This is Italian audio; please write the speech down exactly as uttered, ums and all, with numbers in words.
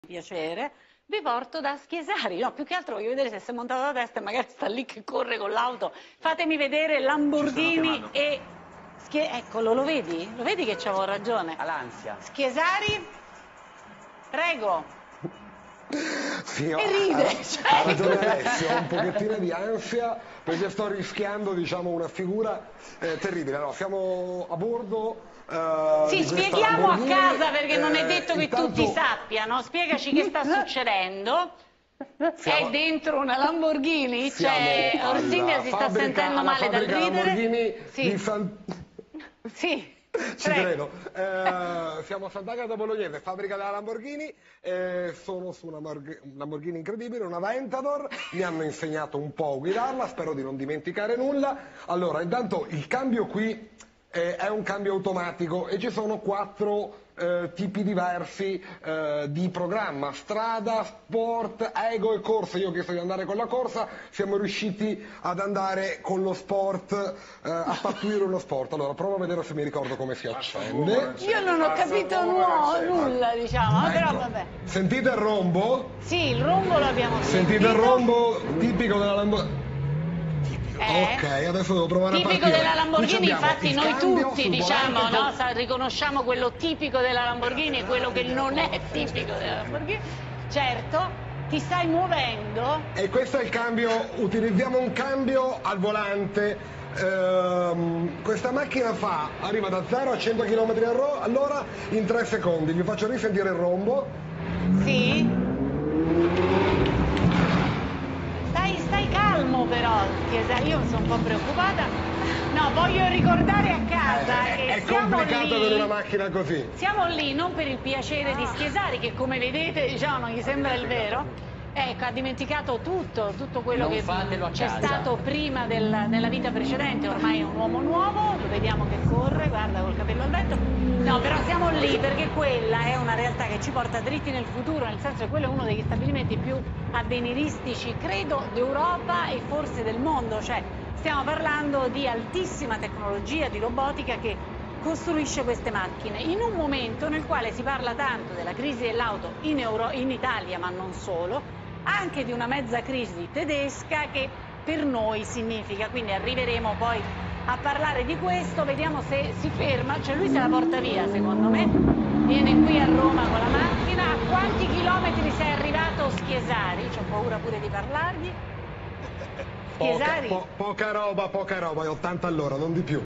piacere, vi porto da Schiesari. No, più che altro voglio vedere se si è montato la testa e magari sta lì che corre con l'auto. Fatemi vedere Lamborghini e Schie... Eccolo, lo vedi? Lo vedi che c'avevo ragione? All'ansia. Schiesari, prego. Sì, E ride, ha, cioè... ha ragione Alessio, ho un pochettino di ansia perché sto rischiando, diciamo, una figura eh, terribile. Allora, siamo a bordo. Uh, sì, spieghiamo a casa perché eh, non è detto che intanto... tutti sappiano. Spiegaci che sta succedendo. Siamo... È dentro una Lamborghini? Cioè, Orsilvia si sta sentendo male dal ridere. Lamborghini sì. di San... sì. Ci credo. Eh, siamo a Sant'Agata Bolognese, fabbrica della Lamborghini. Eh, sono su una Lamborghini incredibile, una Aventador. Mi hanno insegnato un po' a guidarla, spero di non dimenticare nulla. Allora, intanto il cambio qui eh, è un cambio automatico e ci sono quattro eh, tipi diversi eh, di programma: strada, sport, ego e corsa. Io ho chiesto di andare con la corsa, siamo riusciti ad andare con lo sport, eh, a pattuire uno sport. Allora provo a vedere se mi ricordo come si accende. Io non ho capito nulla, diciamo, ecco. Però vabbè. Sentite il rombo? Sì, il rombo l'abbiamo sentito. Sentite il rombo tipico della Lamborghini? Eh? Ok, adesso devo provare tipico a partire. Della Lamborghini, infatti noi tutti diciamo, con... no? riconosciamo quello tipico della Lamborghini e quello che non è tipico della Lamborghini. Certo, ti stai muovendo. E questo è il cambio, utilizziamo un cambio al volante. Ehm, questa macchina fa, arriva da zero a cento chilometri all'ora in tre secondi. Vi faccio risentire il rombo. Sì. Stai, stai calmo però, io sono un po' preoccupata. No, voglio ricordare a casa eh, che è siamo complicato lì, per una macchina così. Siamo lì non per il piacere di Schiesari, che come vedete diciamo non gli sembra il vero. Ecco, ha dimenticato tutto, tutto quello non che c'è stato prima del, nella vita precedente. Ormai è un uomo nuovo, lo vediamo che corre, guarda, col capello al vento. No, però siamo lì perché quella è una realtà che ci porta dritti nel futuro, nel senso che quello è uno degli stabilimenti più avveniristici, credo, d'Europa e forse del mondo. Cioè, stiamo parlando di altissima tecnologia, di robotica che costruisce queste macchine in un momento nel quale si parla tanto della crisi dell'auto in, in Italia, ma non solo, anche di una mezza crisi tedesca che per noi significa, quindi arriveremo poi a parlare di questo, vediamo se si ferma, cioè lui se la porta via secondo me, viene qui a Roma con la macchina. A quanti chilometri sei arrivato Schiesari? C'ho paura pure di parlargli. Schiesari? Poca, po poca roba, poca roba, è ottanta all'ora, non di più.